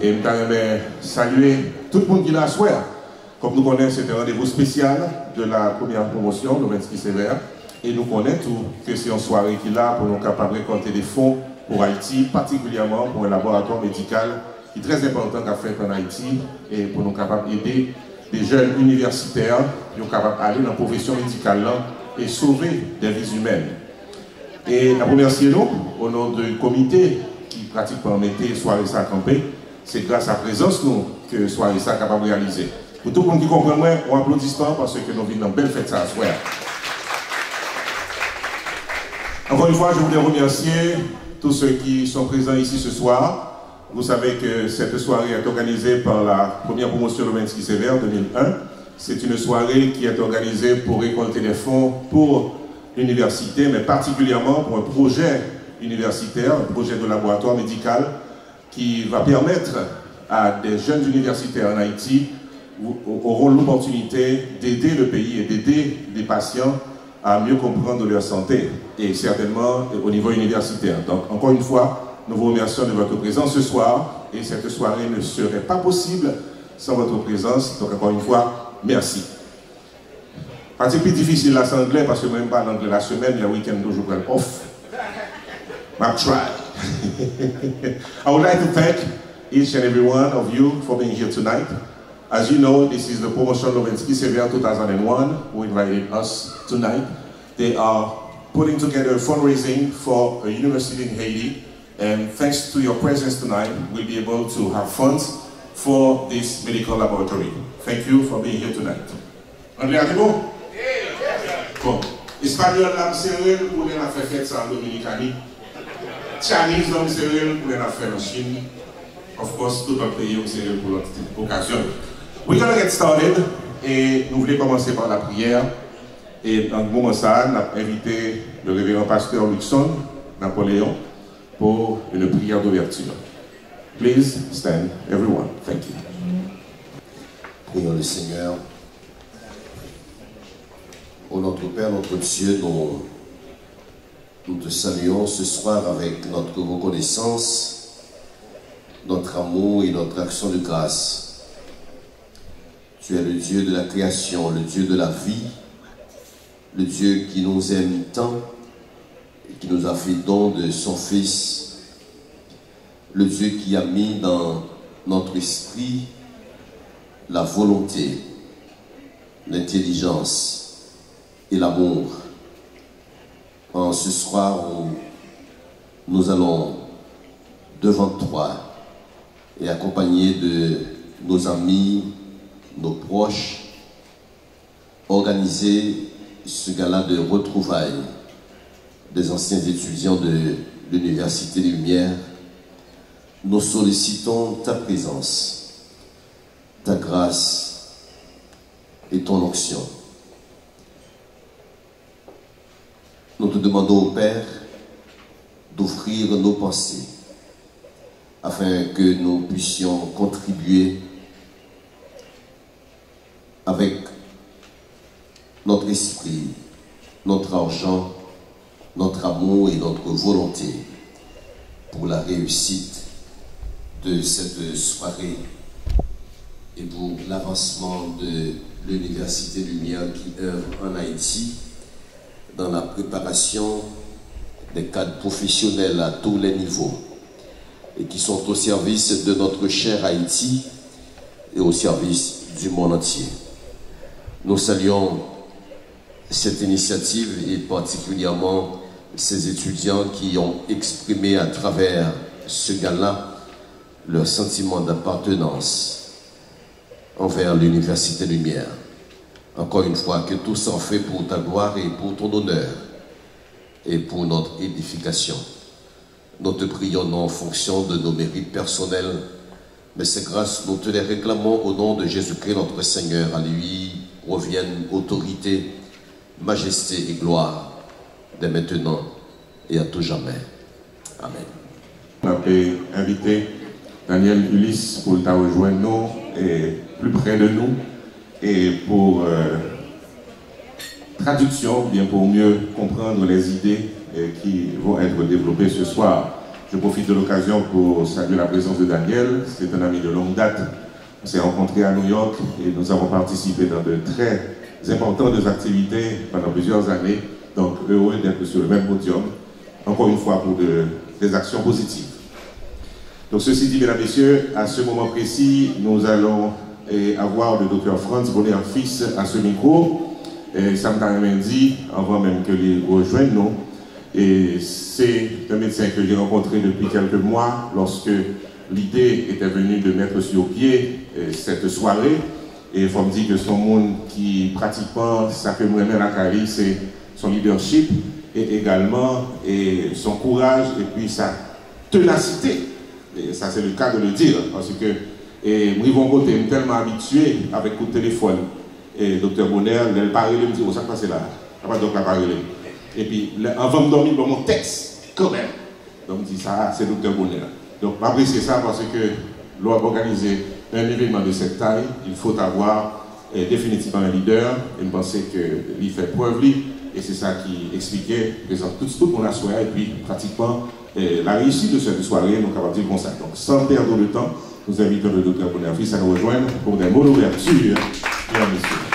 Et je voudrais saluer tout le monde qui l'a souhaité. Comme nous connaissons, c'est un rendez-vous spécial de la première promotion, le 26 sévère. Et nous connaissons que c'est une soirée qui est là pour nous capables de récolter des fonds pour Haïti, particulièrement pour un laboratoire médical qui est très important qu'à faire en Haïti et pour nous capables d'aider des jeunes universitaires qui sont capables d'aller dans la profession médicale là, et sauver des vies humaines. Et la première nous, au nom du comité qui pratiquement mettait soirée ça à camper, c'est grâce à la présence nous que soirée ça est capable de réaliser. Pour tout le monde qui comprend moins, on applaudissement parce que nous vivons dans une belle fête ça à soir. Encore une fois, je voulais remercier tous ceux qui sont présents ici ce soir. Vous savez que cette soirée est organisée par la première promotion le 26 sévère 2001. C'est une soirée qui est organisée pour récolter des fonds pour l'université, mais particulièrement pour un projet universitaire, un projet de laboratoire médical qui va permettre à des jeunes universitaires en Haïti auront l'opportunité d'aider le pays et d'aider les patients à mieux comprendre leur santé, et certainement au niveau universitaire. Donc, encore une fois, nous vous remercions de votre présence ce soir, et cette soirée ne serait pas possible sans votre présence. Donc, encore une fois, merci. C'est plus difficile là, c'est anglais, parce que même pas l'anglais la semaine, le week-end, je prends off. I'll try. I would like to thank each and every one of you for being here tonight. As you know, this is the Promotion Lewinsky Sévère 2001 who invited us tonight. They are putting together a fundraising for a university in Haiti, and thanks to your presence tonight, we'll be able to have funds for this medical laboratory. Thank you for being here tonight. André Adibo? Bon. Espagnol, c'est réel pour les faire fête ça en Dominicanie. Chinese, c'est réel pour les faire en Chine. Of course, tout le pays, c'est réel pour l'autre occasion. We're going to get started, et nous voulons commencer par la prière. Et dans le moment ça, nous avons invité le révérend pasteur Luxon Napoléon pour une prière d'ouverture. Please stand, everyone. Thank you. Prions le Seigneur. Ô notre Père, notre Dieu, nous te saluons ce soir avec notre reconnaissance, notre amour et notre action de grâce. Tu es le Dieu de la création, le Dieu de la vie, le Dieu qui nous aime tant et qui nous a fait don de son Fils, le Dieu qui a mis dans notre esprit la volonté, l'intelligence et l'amour. En ce soir où nous allons devant toi et accompagnés de nos amis, nos proches, organiser ce gala de retrouvailles des anciens étudiants de l'Université des Lumières, nous sollicitons ta présence, ta grâce et ton onction. Nous te demandons au Père d'offrir nos pensées afin que nous puissions contribuer avec notre esprit, notre argent, notre amour et notre volonté pour la réussite de cette soirée et pour l'avancement de l'Université Lumière qui œuvre en Haïti dans la préparation des cadres professionnels à tous les niveaux et qui sont au service de notre cher Haïti et au service du monde entier. Nous saluons cette initiative et particulièrement ces étudiants qui ont exprimé à travers ce gala leur sentiment d'appartenance envers l'Université Lumière. Encore une fois, que tout s'en fait pour ta gloire et pour ton honneur et pour notre édification. Nous te prions non en fonction de nos mérites personnels, mais ces grâces, nous te les réclamons au nom de Jésus-Christ notre Seigneur. À lui reviennent autorité, majesté et gloire, dès maintenant et à tout jamais. Amen. On a pu inviter Daniel Ulysse pour t'a rejoindre nous et plus près de nous et pour traduction, bien pour mieux comprendre les idées qui vont être développées ce soir. Je profite de l'occasion pour saluer la présence de Daniel. C'est un ami de longue date. On s'est rencontrés à New York et nous avons participé dans de très importantes activités pendant plusieurs années. Donc, heureux d'être sur le même podium, encore une fois pour des actions positives. Donc, ceci dit, mesdames et messieurs, à ce moment précis, nous allons avoir le docteur Franz Bonner-Fils à ce micro. Ça me dit, avant même que les rejoignent, nous. Et c'est un médecin que j'ai rencontré depuis quelques mois lorsque l'idée était venue de mettre sur pied cette soirée. Et il faut me dire que son monde qui pratiquement, ça fait vraiment la carrière, c'est son leadership et également son courage et puis sa ténacité. Et ça, c'est le cas de le dire, parce que moi, côté, je suis tellement habitué avec le téléphone. Et docteur Bonner, elle parlait, elle me dit, oh, ça passe là. Après, donc, la parole. Et puis, avant de dormir, dans mon texte, quand même. Donc, je dis, ça, c'est docteur Bonner. Donc, m'apprécier ça parce que, lors d'organiser un événement de cette taille, il faut avoir définitivement un leader. Et je pensais qu'il fait preuve, lui. Et c'est ça qui expliquait, présente tout mon assoir, et puis, pratiquement, la réussite de cette soirée, donc, on va dire comme ça. Donc, sans perdre de temps, nous invitons le docteur Bonner-Fils à nous rejoindre pour des mots d'ouverture. Mesdames et messieurs.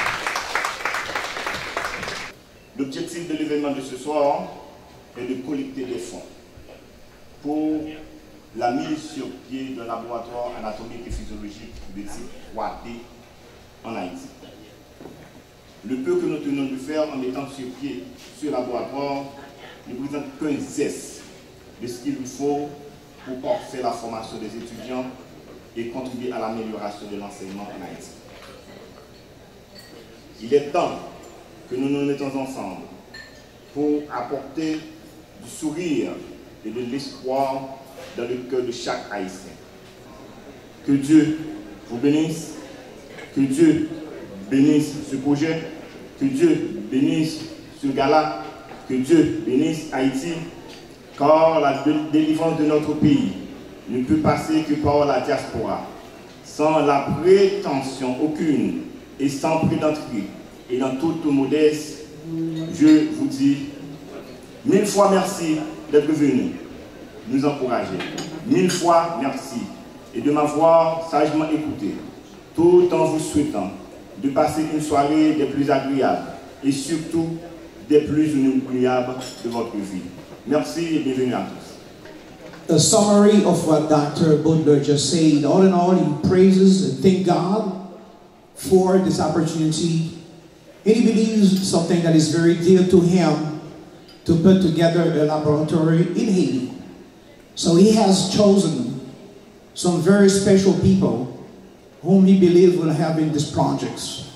L'objectif de l'événement de ce soir est de collecter des fonds pour la mise sur pied d'un laboratoire anatomique et physiologique de type 3D en Haïti. Le peu que nous tenons de faire en mettant sur pied ce laboratoire ne présente qu'un zeste de ce qu'il nous faut pour porter la formation des étudiants et contribuer à l'amélioration de l'enseignement en Haïti. Il est temps que nous nous mettons ensemble pour apporter du sourire et de l'espoir dans le cœur de chaque Haïtien. Que Dieu vous bénisse, que Dieu bénisse ce projet, que Dieu bénisse ce gala, que Dieu bénisse Haïti, car la délivrance de notre pays ne peut passer que par la diaspora, sans la prétention aucune et sans prétention et dans toute modeste, je vous dis 1000 fois merci d'être venu nous encourager. 1000 fois merci et de m'avoir sagement écouté, tout en vous souhaitant de passer une soirée des plus agréables et surtout des plus inoubliables de votre vie. Merci et bienvenue à tous. A summary of what Dr. Butler just said. All in all, he praises and thank God for this opportunity. And he believes something that is very dear to him to put together a laboratory in Haiti. So he has chosen some very special people whom he believes will have in these projects.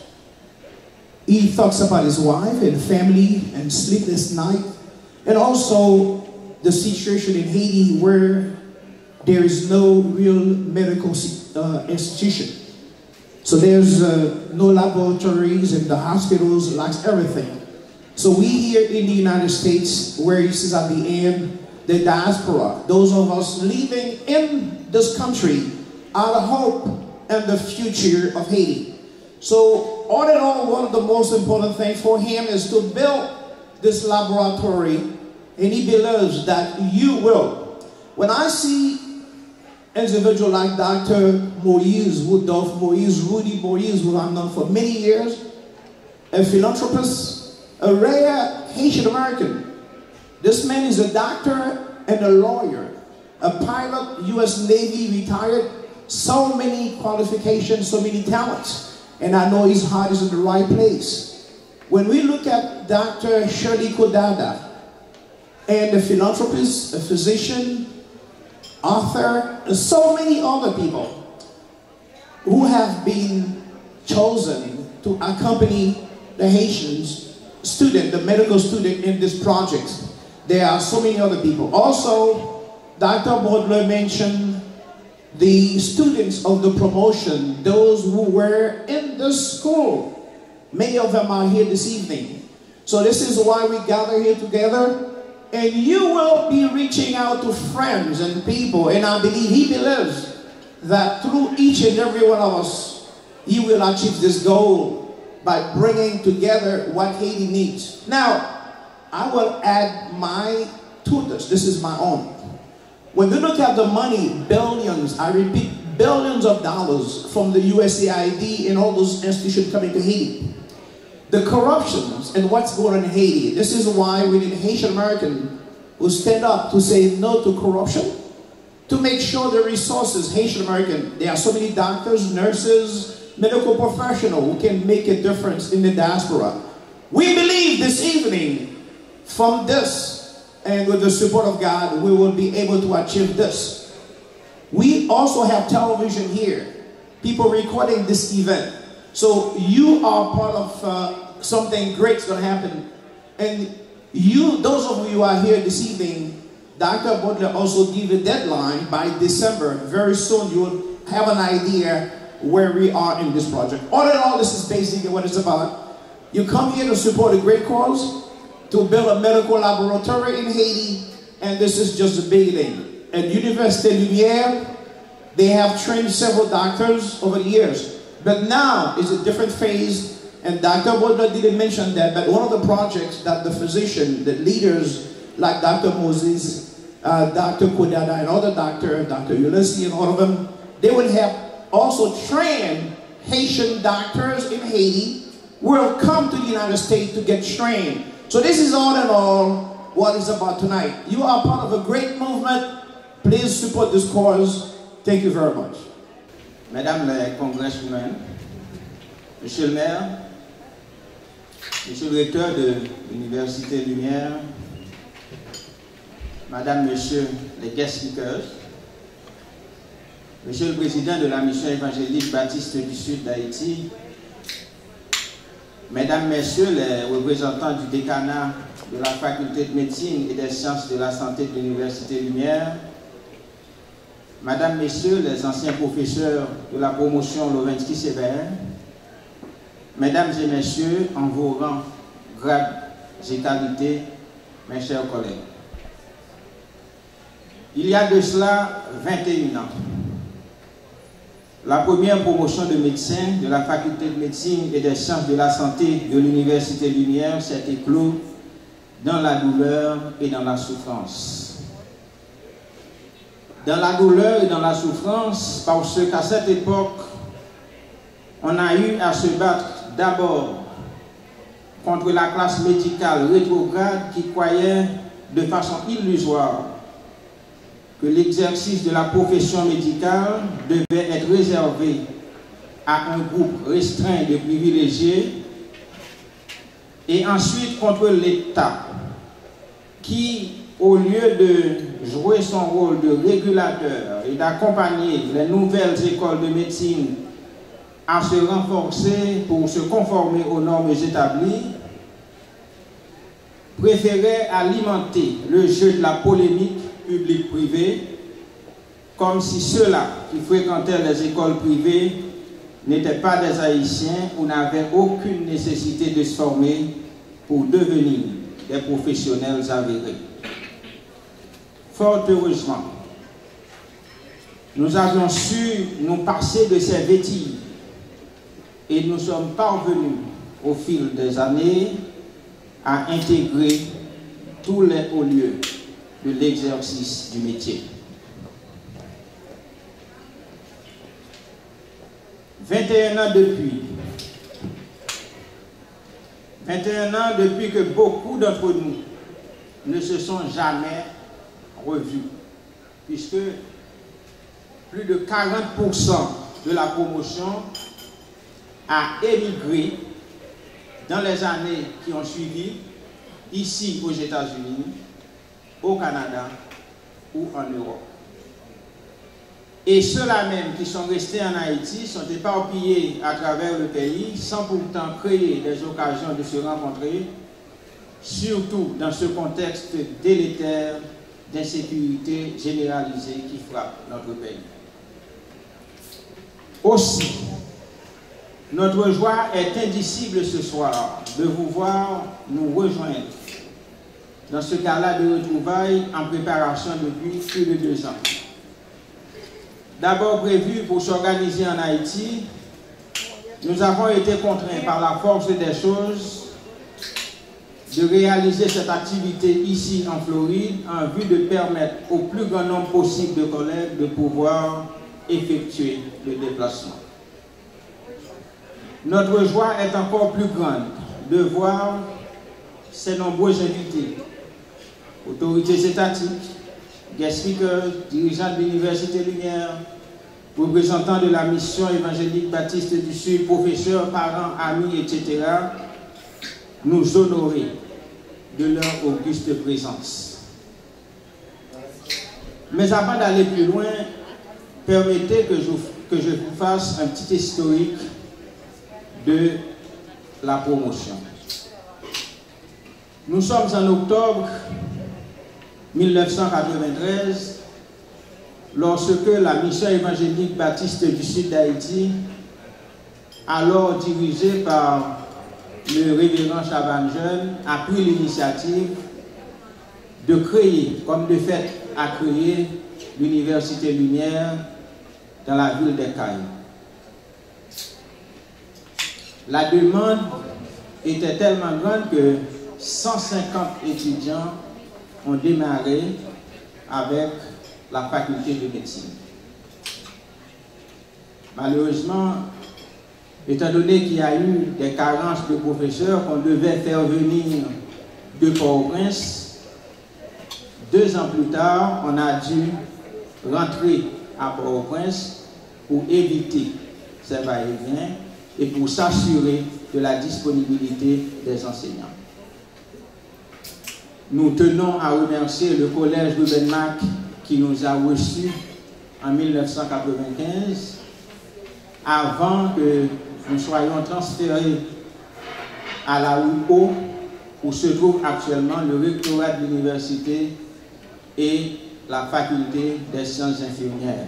He talks about his wife and family and sleepless night, and also the situation in Haiti where there is no real medical institution. So there's no laboratories and the hospitals lacks everything. So we here in the United States, where he says at the end, the diaspora, those of us living in this country, are the hope and the future of Haiti. So all in all, one of the most important things for him is to build this laboratory, and he believes that you will. When I see individual like Dr. Moïse, Rudolph Moïse, Rudy Moïse, who I've known for many years, a philanthropist, a rare Haitian American. This man is a doctor and a lawyer, a pilot, U.S. Navy, retired, so many qualifications, so many talents, and I know his heart is in the right place. When we look at Dr. Shirley Kodada, and a philanthropist, a physician, author, and so many other people who have been chosen to accompany the Haitians student, the medical student in this project. There are so many other people. Also, Dr. Butler mentioned the students of the promotion, those who were in the school. Many of them are here this evening. So this is why we gather here together. And you will be reaching out to friends and people, and I believe he believes that through each and every one of us, he will achieve this goal by bringing together what Haiti needs. Now, I will add my 2 touch. This is my own. When we look at the money, billions, I repeat, billions of dollars from the USAID and all those institutions coming to Haiti. The corruptions and what's going on in Haiti. This is why we need Haitian American who stand up to say no to corruption, to make sure the resources, Haitian American, there are so many doctors, nurses, medical professionals who can make a difference in the diaspora. We believe this evening from this and with the support of God, we will be able to achieve this. We also have television here, people recording this event. So you are part of something great's going to happen. And you, those of you who are here this evening, Dr. Butler also gave a deadline by December. Very soon you will have an idea where we are in this project. All in all, this is basically what it's about. You come here to support a great cause, to build a medical laboratory in Haiti, and this is just the beginning. At Université Lumière, they have trained several doctors over the years. But now is a different phase, and Dr. Butler didn't mention that, but one of the projects that the physician, the leaders like Dr. Moses, Dr. Kodada, and other doctor, Dr. Ulysses, and all of them, they would have also trained Haitian doctors in Haiti who will come to the United States to get trained. So this is all in all what it's about tonight. You are part of a great movement. Please support this cause. Thank you very much. Mesdames les congresswomen, Monsieur le maire, Monsieur le recteur de l'Université Lumière, Madame, Monsieur les guest speakers, Monsieur le président de la mission évangélique baptiste du Sud d'Haïti, Mesdames, Messieurs les représentants du décanat de la faculté de médecine et des sciences de la santé de l'Université Lumière, Madame, Messieurs les anciens professeurs de la promotion Lovenski-Sévère, Mesdames et Messieurs, en vos rangs, grades et qualités, mes chers collègues. Il y a de cela 21 ans, la première promotion de médecins de la faculté de médecine et des sciences de la santé de l'Université Lumière s'est éclose dans la douleur et dans la souffrance. Dans la douleur et dans la souffrance, parce qu'à cette époque, on a eu à se battre d'abord contre la classe médicale rétrograde qui croyait de façon illusoire que l'exercice de la profession médicale devait être réservé à un groupe restreint de privilégiés, et ensuite contre l'État qui, au lieu de jouer son rôle de régulateur et d'accompagner les nouvelles écoles de médecine à se renforcer pour se conformer aux normes établies, préférait alimenter le jeu de la polémique public-privé, comme si ceux-là qui fréquentaient les écoles privées n'étaient pas des Haïtiens ou n'avaient aucune nécessité de se former pour devenir des professionnels avérés. Fort heureusement, nous avions su nous passer de ces bêtises et nous sommes parvenus au fil des années à intégrer tous les hauts lieux de l'exercice du métier. 21 ans depuis que beaucoup d'entre nous ne se sont jamais revus, puisque plus de 40% de la promotion a émigré dans les années qui ont suivi, ici aux États-Unis, au Canada ou en Europe. Et ceux-là même qui sont restés en Haïti sont éparpillés à travers le pays sans pourtant créer des occasions de se rencontrer, surtout dans ce contexte délétère d'insécurité généralisée qui frappe notre pays. Aussi, notre joie est indicible ce soir de vous voir nous rejoindre dans ce gala de retrouvailles en préparation depuis plus de 2 ans. D'abord prévu pour s'organiser en Haïti, nous avons été contraints par la force des choses de réaliser cette activité ici en Floride en vue de permettre au plus grand nombre possible de collègues de pouvoir effectuer le déplacement. Notre joie est encore plus grande de voir ces nombreux invités, autorités étatiques, guest speakers, dirigeants de l'Université Lumière, représentants de la mission évangélique baptiste du Sud, professeurs, parents, amis, etc., nous honorer de leur auguste présence. Mais avant d'aller plus loin, permettez que je vous fasse un petit historique de la promotion. Nous sommes en octobre 1993, lorsque la mission évangélique baptiste du Sud d'Haïti, alors dirigée par le révérend Chaban Jeune, a pris l'initiative de créer, comme de fait a créé, l'Université Lumière dans la ville des Cayes. La demande était tellement grande que 150 étudiants ont démarré avec la faculté de médecine. Malheureusement, étant donné qu'il y a eu des carences de professeurs qu'on devait faire venir de Port-au-Prince, 2 ans plus tard, on a dû rentrer à Port-au-Prince pour éviter ces va-et-vient et pour s'assurer de la disponibilité des enseignants. Nous tenons à remercier le collège de Benmac qui nous a reçus en 1995 avant que nous soyons transférés à la rue O où se trouve actuellement le rectorat de l'université et la faculté des sciences infirmières.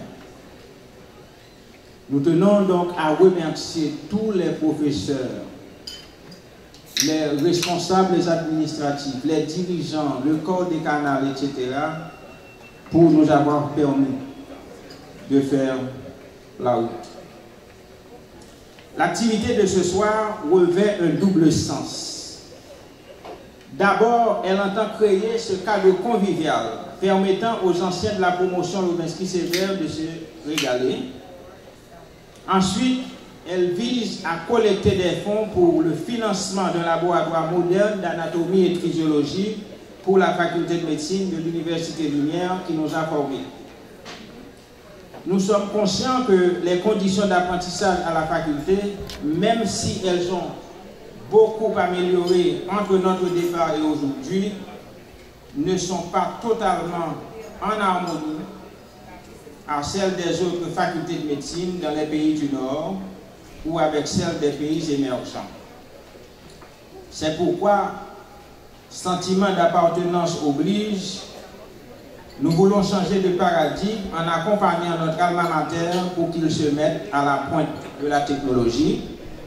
Nous tenons donc à remercier tous les professeurs, les responsables administratifs, les dirigeants, le corps des canals, etc., pour nous avoir permis de faire la route. L'activité de ce soir revêt un double sens. D'abord, elle entend créer ce cadre convivial permettant aux anciens de la promotion Levinsky-Sévère de se régaler. Ensuite, elle vise à collecter des fonds pour le financement d'un laboratoire moderne d'anatomie et de physiologie pour la faculté de médecine de l'Université Lumière qui nous a formés. Nous sommes conscients que les conditions d'apprentissage à la faculté, même si elles ont beaucoup amélioré entre notre départ et aujourd'hui, ne sont pas totalement en harmonie à celles des autres facultés de médecine dans les pays du Nord ou avec celles des pays émergents. C'est pourquoi, sentiment d'appartenance oblige, nous voulons changer de paradigme en accompagnant notre alma mater pour qu'il se mette à la pointe de la technologie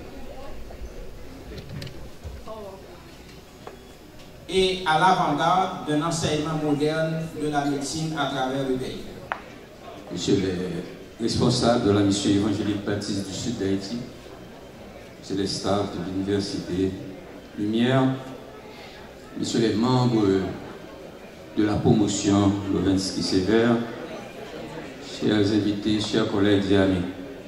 et à l'avant-garde d'un enseignement moderne de la médecine à travers le pays. Monsieur les responsables de la mission évangélique baptiste du Sud d'Haïti, monsieur les staffs de l'Université Lumière, monsieur les membres de la promotion Levinsky-Sévère, chers invités, chers collègues et amis.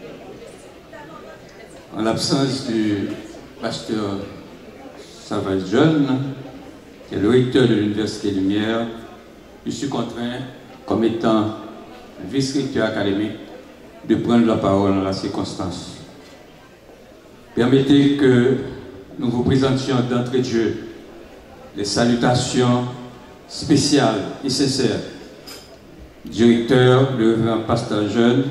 En l'absence du pasteur Chaban Jeune, qui est le recteur de l'Université Lumière, je suis contraint, comme étant vice-recteur académique, de prendre la parole en la circonstance. Permettez que nous vous présentions d'entrée de jeu les salutations spéciales et sincères du recteur, le révérend pasteur Jeune,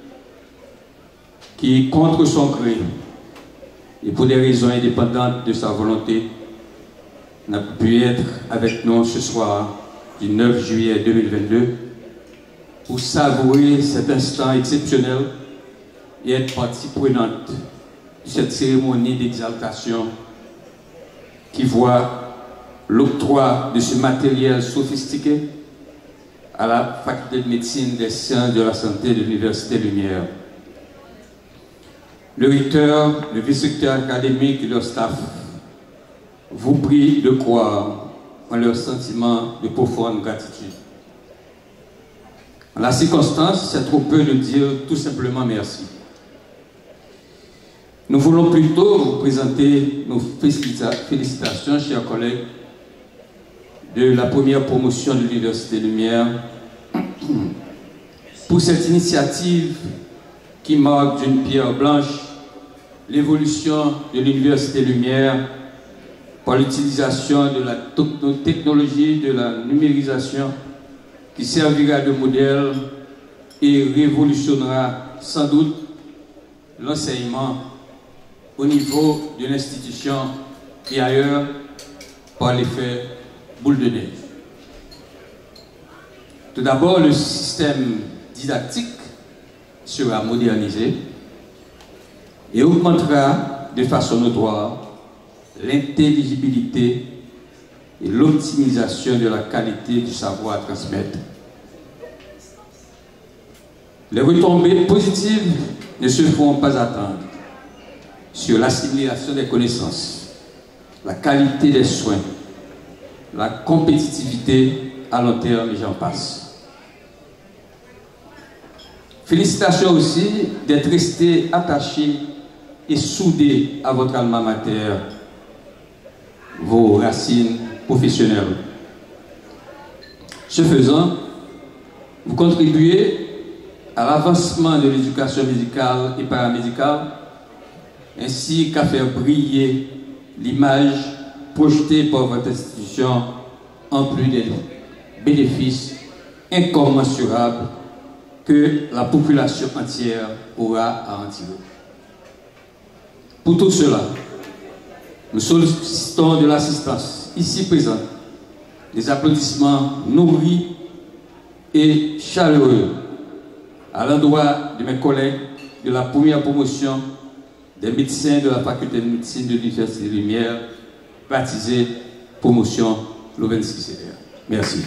qui, contre son gré et pour des raisons indépendantes de sa volonté, n'a pu être avec nous ce soir du 9 juillet 2022 pour savourer cet instant exceptionnel et être partie prenante de cette cérémonie d'exaltation qui voit l'octroi de ce matériel sophistiqué à la faculté de médecine des sciences de la santé de l'Université Lumière. Le recteur, le vice-recteur académique et leur staff vous prie de croire en leur sentiment de profonde gratitude. En la circonstance, c'est trop peu de dire tout simplement merci. Nous voulons plutôt vous présenter nos félicitations, chers collègues, de la première promotion de l'Université Lumière pour cette initiative qui marque d'une pierre blanche l'évolution de l'Université Lumière par l'utilisation de la technologie de la numérisation qui servira de modèle et révolutionnera sans doute l'enseignement au niveau de l'institution et ailleurs par l'effet boule de neige. Tout d'abord, le système didactique sera modernisé et augmentera de façon notoire l'intelligibilité et l'optimisation de la qualité du savoir à transmettre. Les retombées positives ne se feront pas attendre sur l'assimilation des connaissances, la qualité des soins, la compétitivité à long terme et j'en passe. Félicitations aussi d'être restés attachés et soudés à votre alma mater, vos racines professionnelles. Ce faisant, vous contribuez à l'avancement de l'éducation médicale et paramédicale, ainsi qu'à faire briller l'image projetée par votre institution en plus des bénéfices incommensurables que la population entière aura à en tirer. Pour tout cela, nous sollicitons de l'assistance ici présente des applaudissements nourris et chaleureux à l'endroit de mes collègues de la première promotion des médecins de la faculté de médecine de l'Université Lumière, baptisée promotion Lovensky-Sever. Merci.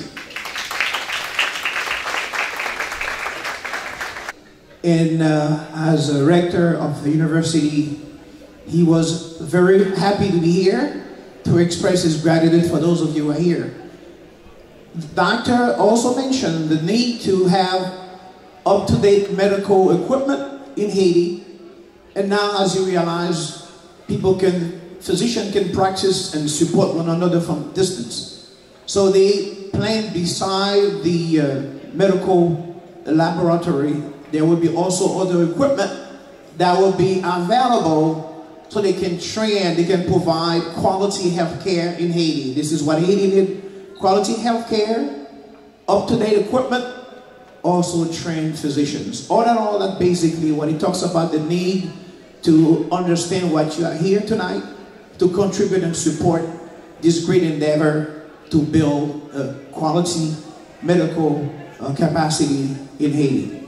And as a rector of the university, he was very happy to be here to express his gratitude for those of you who are here. The doctor also mentioned the need to have up-to-date medical equipment in Haiti. And now, as you realize, physicians can practice and support one another from distance. So they plan beside the medical laboratory, there will be also other equipment that will be available so they can train, they can provide quality health care in Haiti. This is what Haiti needs: quality health care, up-to-date equipment, also trained physicians. All in all, that basically what he talks about, the need to understand what you are here tonight, to contribute and support this great endeavor to build a quality medical capacity in Haiti.